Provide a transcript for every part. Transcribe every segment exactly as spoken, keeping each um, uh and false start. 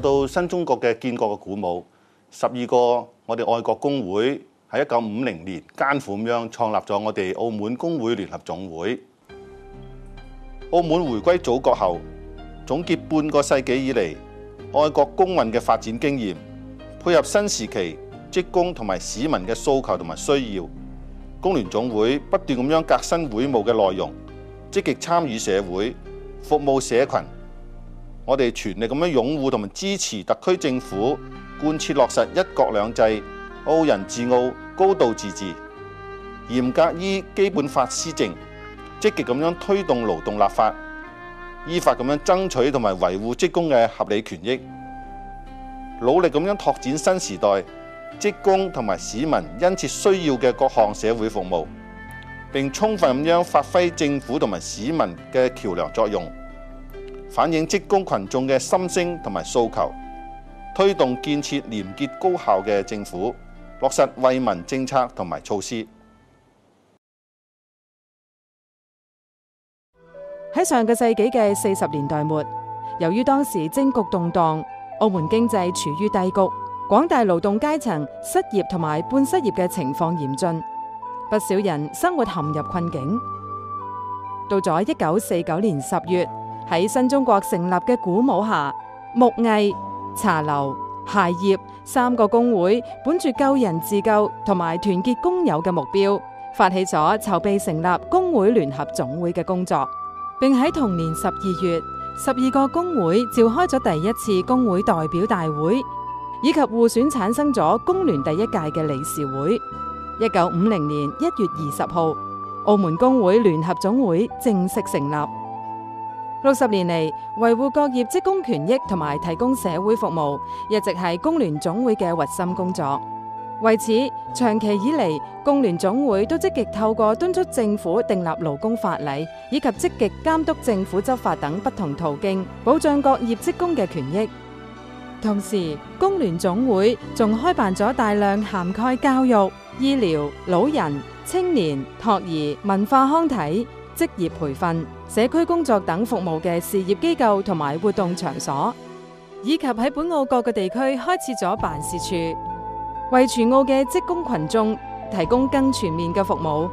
到新中國嘅建國嘅鼓舞，十二個我哋愛國工會喺一九五零年艱苦咁樣創立咗我哋澳門工會聯合總會。澳門回歸祖國後，總結半個世紀以嚟愛國工運嘅發展經驗，配合新時期職工同埋市民嘅訴求同埋需要，工聯總會不斷咁樣革新會務嘅內容，積極參與社會，服務社群。我哋全力咁樣擁護同埋支持特區政府貫徹落實一國兩制、澳人治澳、高度自治，嚴格依基本法施政，積極咁樣推動勞動立法，依法咁樣爭取同埋維護職工嘅合理權益，努力咁樣拓展新時代職工同埋市民殷切需要嘅各項社會服務，並充分咁樣發揮政府同埋市民嘅橋樑作用，反映職工群眾嘅心聲同埋訴求，推動建設廉潔高效嘅政府，落實惠民政策同埋措施。 喺上個世紀嘅四十年代末，由於當時政局動盪，澳門經濟處於低谷，廣大勞動階層失業同埋半失業嘅情況嚴峻，不少人生活陷入困境。到咗一九四九年十月，喺新中國成立嘅鼓舞下，木藝、茶樓、鞋業三個工會本住救人自救同埋團結工友嘅目標，發起咗籌備成立工會聯合總會嘅工作，並喺同年十二月，十二個工會召開咗第一次工會代表大會，以及互選產生咗工聯第一屆嘅理事會。一九五零年一月二十號，澳門工會聯合總會正式成立。六十年嚟，維護各業職工權益同埋提供社會服務，一直係工聯總會嘅核心工作。為此，長期以嚟，工聯總會都積極透過敦促政府訂立勞工法例，以及積極監督政府執法等不同途徑，保障各業職工嘅權益。同時，工聯總會仲開辦咗大量涵蓋教育、醫療、老人、青年、托兒、文化康體、職業培訓、社區工作等服務嘅事業機構同埋活動場所，以及喺本澳各個地區開設咗辦事處，為全澳嘅職工群眾提供更全面嘅服務。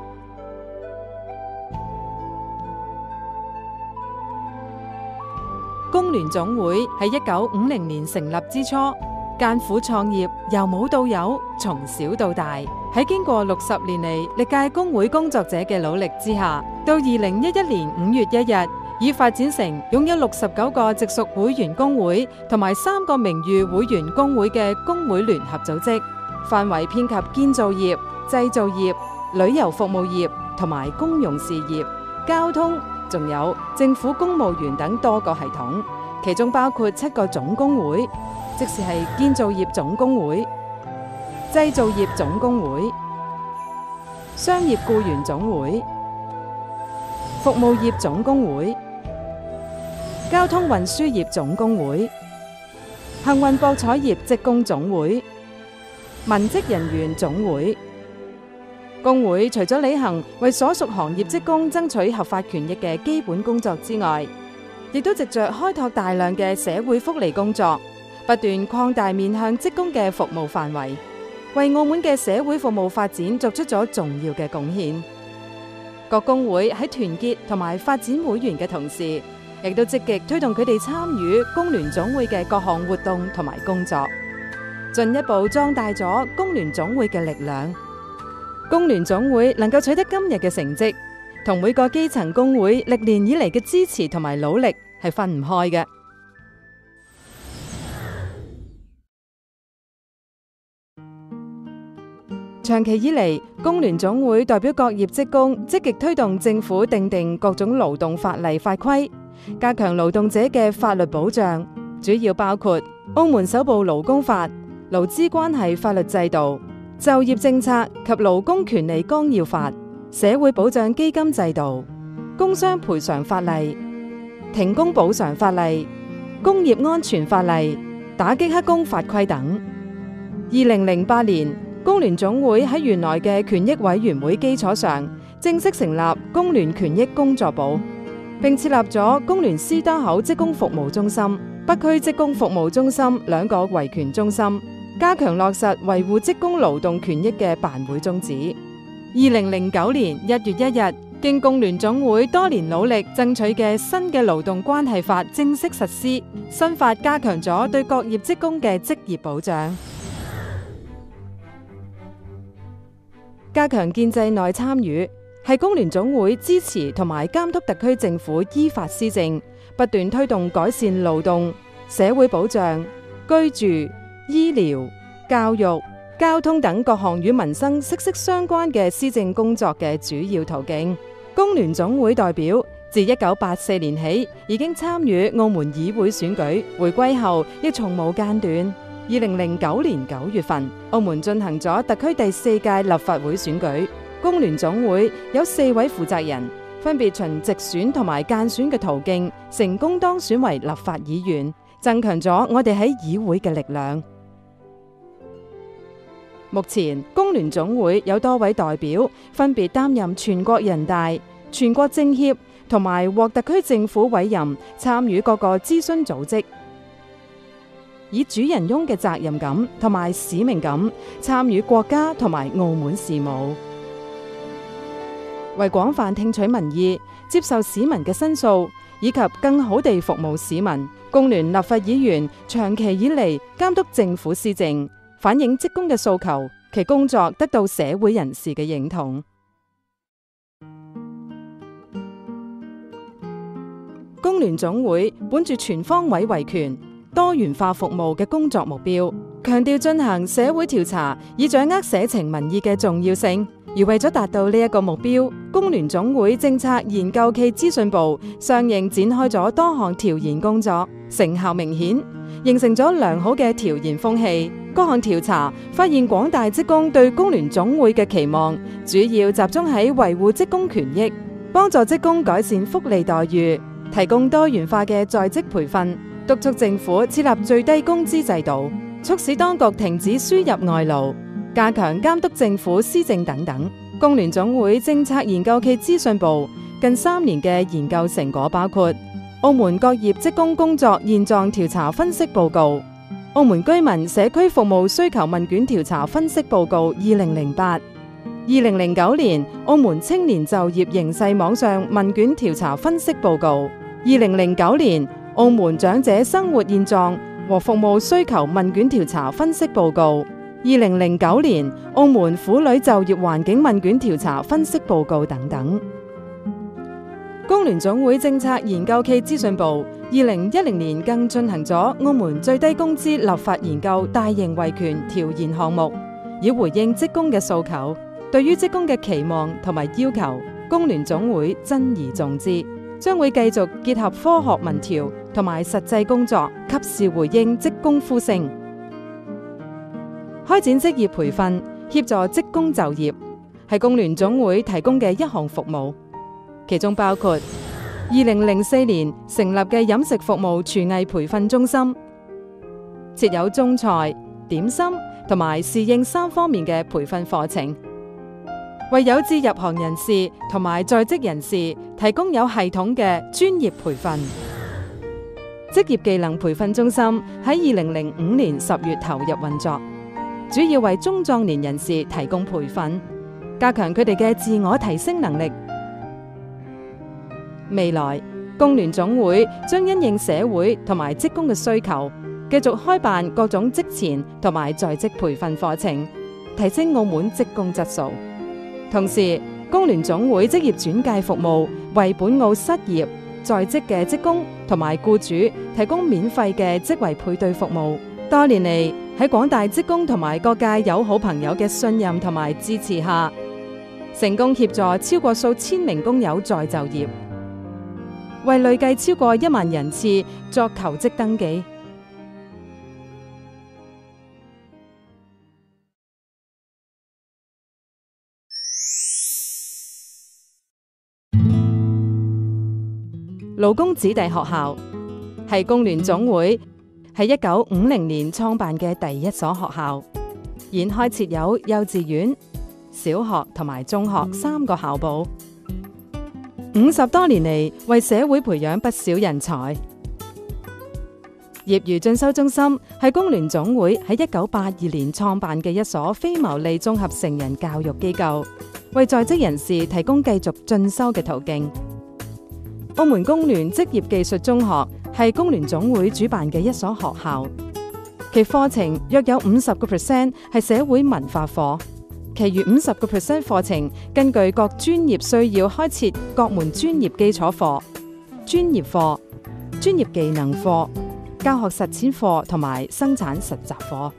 工聯總會喺一九五零年成立之初，艱苦創業，由冇到有，從小到大，喺經過六十年嚟歷屆工會工作者嘅努力之下，到二零一一年五月一日，已發展成擁有六十九個直屬會員工會同埋三個名譽會員工會嘅工會聯合組織，範圍遍及建造業、製造業、旅遊服務業同埋公用事業、交通，仲有政府公務員等多個系統，其中包括七個總工會，即是係建造業總工會、製造業總工會、商業僱員總會、服務業總工會、交通運輸業總工會、幸運博彩業職工總會、文職人員總會。工會除咗履行為所屬行業職工爭取合法權益嘅基本工作之外，亦都藉着開拓大量嘅社會福利工作，不斷擴大面向職工嘅服務範圍，為澳門嘅社會服務發展作出咗重要嘅貢獻。各工會喺團結同埋發展會員嘅同時，亦都積極推動佢哋參與工聯總會嘅各項活動同埋工作，進一步壯大咗工聯總會嘅力量。工聯總會能夠取得今日嘅成績，同每個基層工會歷年以嚟嘅支持同埋努力係分唔開嘅。長期以嚟，工聯總會代表各業職工積極推動政府訂定各種勞動法例法規，加強勞動者嘅法律保障，主要包括澳門首部勞工法、勞資關係法律制度、就業政策及勞工權利綱要法、社會保障基金制度、工傷賠償法例、停工補償法例、工業安全法例、打擊黑工法規等。二零零八年，工聯總會喺原來嘅權益委員會基礎上，正式成立工聯權益工作部，並設立咗工聯司多口職工服務中心， 北區職工服務中心兩個維權中心，加強落實維護職工勞動權益嘅辦會宗旨。二零零九年一月一日，經工聯總會多年努力爭取嘅新嘅勞動關係法正式實施，新法加強咗對各業職工嘅職業保障，加強建制內參與，係工聯總會支持同埋監督特區政府依法施政，不斷推動改善勞動、社會保障、居住、醫療、教育、交通等各項與民生息息相關嘅施政工作嘅主要途徑。工聯總會代表自一九八四年起已經參與澳門議會選舉，回歸後亦從無間斷。二零零九年九月份，澳門進行咗特區第四屆立法會選舉，工聯總會有四位負責人，分別循直選同埋間選嘅途徑，成功當選為立法議員，增強咗我哋喺議會嘅力量。目前工聯總會有多位代表，分別擔任全國人大、全國政協同埋獲特區政府委任參與各個諮詢組織，以主人翁嘅責任感同埋使命感參與國家同埋澳門事務，為廣泛聽取民意、接受市民嘅申訴以及更好地服務市民，工聯立法議員長期以嚟監督政府施政，反映職工嘅訴求，其工作得到社會人士嘅認同。工聯總會本住全方位維權、多元化服務嘅工作目標，強調進行社會調查，以掌握社情民意嘅重要性。而為咗達到呢一個目標，工聯總會政策研究暨資訊部相應展開咗多項調研工作，成效明顯，形成咗良好嘅調研風氣。各項調查發現，廣大職工對工聯總會嘅期望主要集中喺維護職工權益，幫助職工改善福利待遇，提供多元化嘅在職培訓，督促政府設立最低工資制度，促使當局停止輸入外勞，加強監督政府施政等等。工聯總會政策研究暨資訊部近三年嘅研究成果包括澳門各業職工工作現狀調查分析報告、澳門居民社區服務需求問卷調查分析報告二零零八、二零零九年澳門青年就業形勢網上問卷調查分析報告、二零零九年澳門長者生活現狀和服務需求問卷調查分析報告、二零零九年澳門婦女就業環境問卷調查分析報告等等。工聯總會政策研究暨資訊部二零一零年更進行咗澳門最低工資立法研究大型維權調研項目，以回應職工嘅訴求。對於職工嘅期望同埋要求，工聯總會珍而重之，將會繼續結合科學民調同埋實際工作，及時回應職工呼聲。開展職業培訓，協助職工就業，係工聯總會提供嘅一項服務。其中包括二零零四年成立嘅飲食服務廚藝培訓中心，設有中菜、點心同埋侍應三方面嘅培訓課程，為有志入行人士同埋在職人士提供有系統嘅專業培訓。職業技能培訓中心喺二零零五年十月投入運作，主要為中壯年人士提供培訓，加強佢哋嘅自我提升能力。未來工聯總會將因應社會同埋職工嘅需求，繼續開辦各種職前同埋在職培訓課程，提升澳門職工質素。同時，工聯總會職業轉介服務為本澳失業在職嘅職工同埋僱主提供免費嘅職位配對服務。多年嚟，喺廣大職工同埋各界友好朋友嘅信任同埋支持下，成功協助超過數千名工友再就業，為累計超過一萬人次作求職登記。勞工子弟學校係工聯總會喺一九五零年創辦嘅第一所學校，現開設有幼稚園、小學同埋中學三個校部。五十多年嚟，為社會培養不少人才。 業餘進修中心係工聯總會喺一九八二年創辦嘅一所非牟利綜合成人教育機構，為在職人士提供繼續進修嘅途徑。澳門工聯職業技術中學係工聯總會主辦嘅一所學校，其課程約有五十個 percent 係社會文化課，其餘五十個 percent 課程根據各專業需要開設各門專業基礎課、專業課、專業技能課、教學實踐課同埋生產實習課。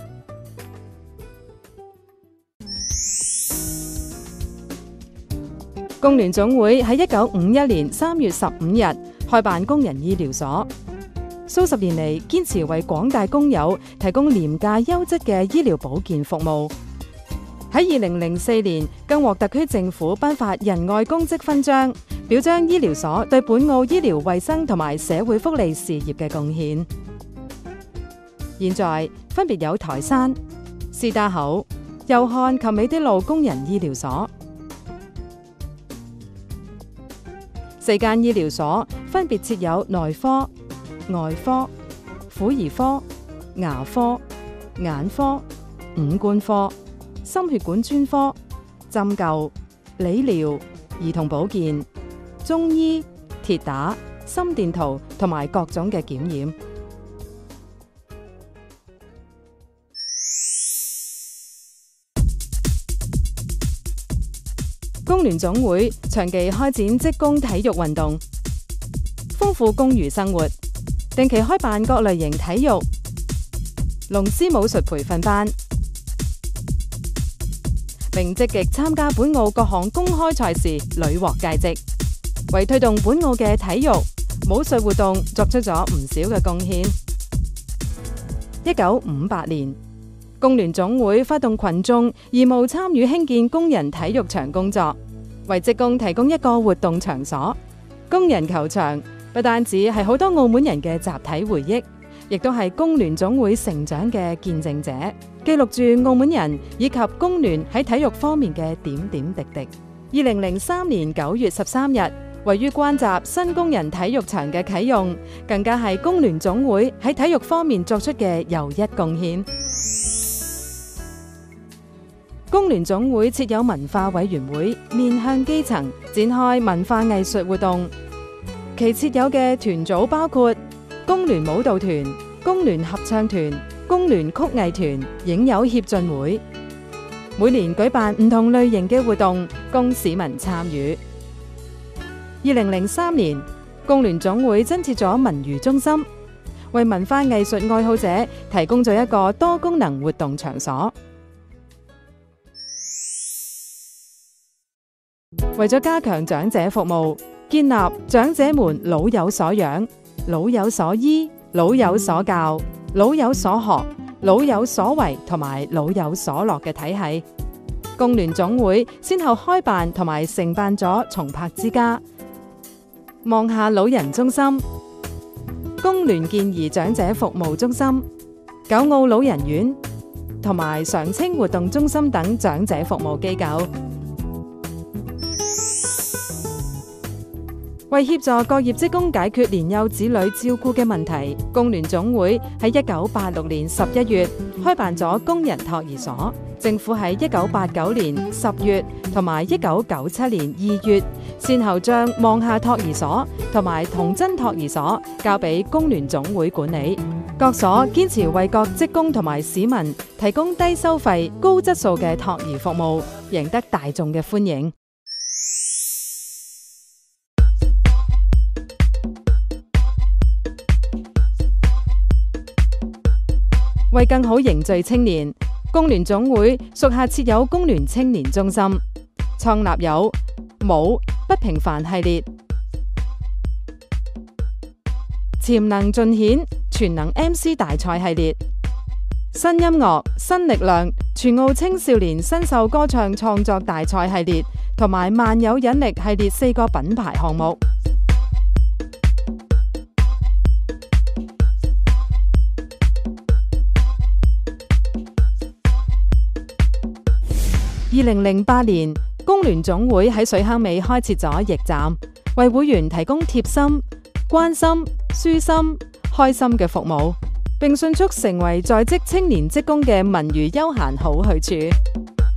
工聯總會喺一九五一年三月十五日開辦工人醫療所，數十年嚟堅持為廣大工友提供廉價優質嘅醫療保健服務。喺二零零四年，更獲特區政府頒發仁愛公職勳章，表彰醫療所對本澳醫療衛生同埋社會福利事業嘅貢獻。現在分別有台山、司打口、祐漢及美的路工人醫療所。四間醫療所分別設有內科、外科、婦兒科、牙科、眼科、五官科、心血管專科、針灸、理療、兒童保健、中醫、鐵打、心電圖同埋各種嘅檢驗。工聯總會長期開展職工體育運動，豐富工餘生活，定期開辦各類型體育、龍獅武術培訓班，並積極參加本澳各項公開賽事，屢獲佳績，為推動本澳嘅體育、武術活動作出咗唔少嘅貢獻。一九五八年，工聯總會發動群眾義務參與興建工人體育場工作，為職工提供一個活動場所。工人球場不單止係好多澳門人嘅集體回憶，亦都係工聯總會成長嘅見證者，記錄住澳門人以及工聯喺體育方面嘅點點滴滴。二零零三年九月十三日，位於關閘新工人體育場嘅啟用，更加係工聯總會喺體育方面作出嘅又一貢獻。工聯總會設有文化委員會，面向基層，展開文化藝術活動。其設有嘅團組包括工聯舞蹈團、工聯合唱團、工聯曲藝團、影友協進會，每年舉辦唔同類型嘅活動，供市民參與。二零零三年，工聯總會增設咗文娛中心，為文化藝術愛好者提供咗一個多功能活動場所。為咗加強長者服務，建立長者們老有所養、老有所依、老有所教、老有所學、老有所為同埋老有所樂嘅體系，工聯總會先後開辦同埋承辦咗松柏之家、望下老人中心、工聯健兒長者服務中心、九澳老人院同埋常青活動中心等長者服務機構。為協助各業職工解決年幼子女照顧嘅問題，工聯總會喺一九八六年十一月開辦咗工人托兒所。政府喺一九八九年十月同埋一九九七年二月，先後將望下托兒所同埋童真托兒所交俾工聯總會管理。各所堅持為各職工同埋市民提供低收費、高質素嘅托兒服務，贏得大眾嘅歡迎。為更好凝聚青年，工聯總會屬下設有工聯青年中心，創立有舞不平凡系列、潛能盡顯全能 M C 大賽系列、新音樂新力量全澳青少年新秀歌唱創作大賽系列同埋萬有引力系列四個品牌項目。二零零八年，工聯總會喺水坑尾開設咗驛站，為會員提供貼心、關心、舒心、 開心嘅服務，並迅速成為在職青年職工嘅文娛休閒好去處。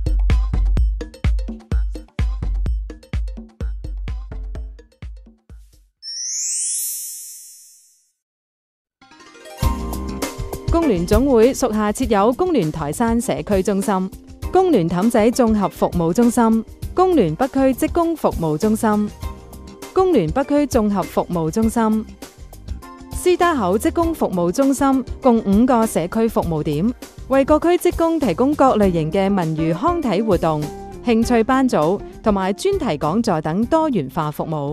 工聯總會屬下設有工聯台山社區中心、工聯氹仔綜合服務中心、工聯北區職工服務中心、工聯北區綜合服務中心、司打口職工服務中心，共五個社區服務點，為各區職工提供各類型嘅文娛康體活動、興趣班組同埋專題講座等多元化服務。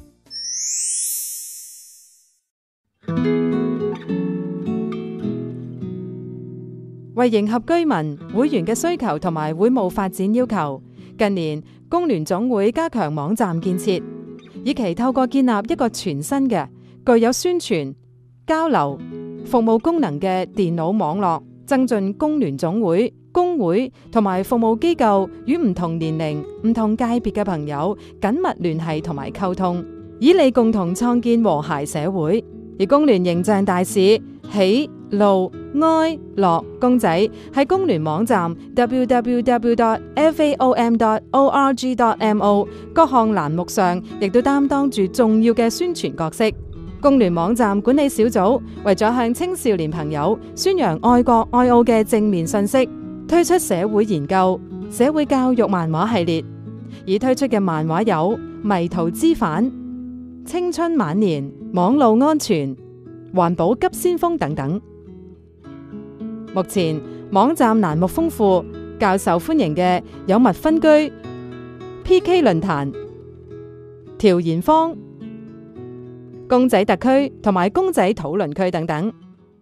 為迎合居民會員嘅需求同埋會務發展要求，近年工聯總會加強網站建設，以期透過建立一個全新嘅具有宣傳、交流、服務功能嘅電腦網絡，增進工聯總會、工會同埋服務機構與唔同年齡、唔同界別嘅朋友緊密聯繫同埋溝通，以利共同創建和諧社會。而工聯形象大使喜、怒、哀、樂公仔喺工聯網站 double-u double-u double-u dot f a o m dot org dot m o 各項欄目上，亦都擔當住重要嘅宣傳角色。工聯網站管理小組為咗向青少年朋友宣揚愛國愛澳嘅正面信息，推出社會研究、社會教育漫畫系列，而推出嘅漫畫有《迷途知返》、《青春晚年》、《網路安全》、《環保急先鋒》等等。目前網站欄目豐富，較受歡迎嘅有蜜分居、P K 論壇、調研坊、公仔特區同埋公仔討論區等等。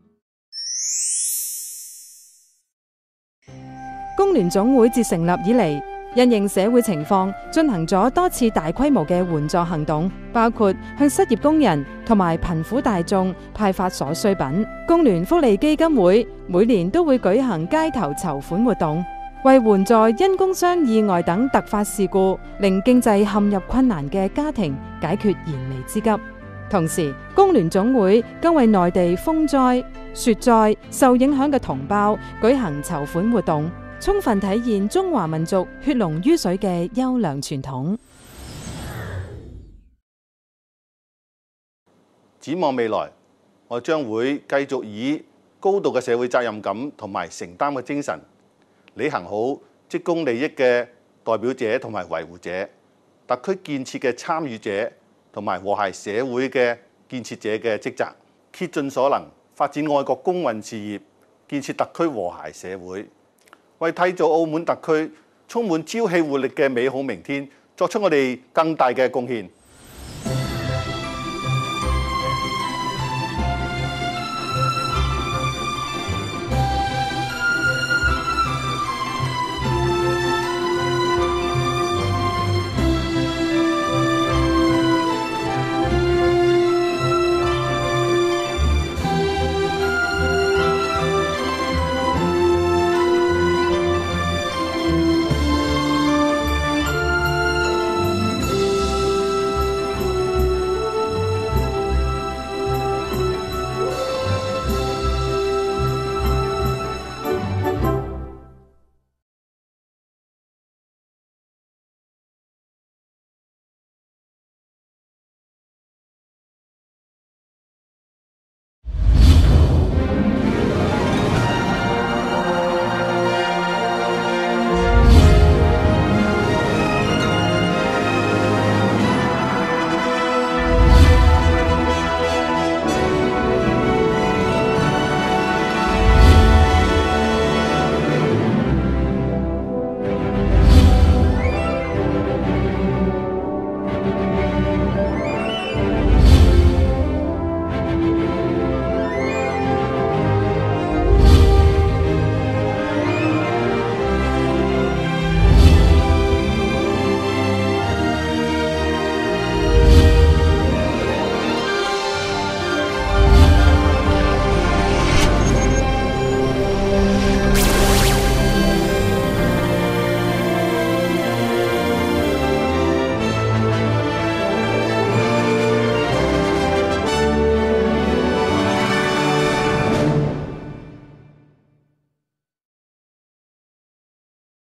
工聯總會自成立以嚟，因應社會情況，進行咗多次大規模嘅援助行動，包括向失業工人同埋貧苦大眾派發所需品。工聯福利基金會每年都會舉行街頭籌款活動，為援助因工傷意外等突發事故令經濟陷入困難嘅家庭解決燃眉之急。同時，工聯總會更為內地風災、雪災受影響嘅同胞舉行籌款活動，充分體現中華民族血濃於水嘅優良傳統。 展望未來，我將會繼續以高度嘅社會責任感同埋承擔嘅精神，履行好職工利益嘅代表者同埋維護者、特區建設嘅參與者同埋和諧社會嘅建設者嘅職責，竭盡所能發展愛國公運事業，建設特區和諧社會，為締造澳門特區充滿朝氣活力嘅美好明天作出我哋更大嘅貢獻。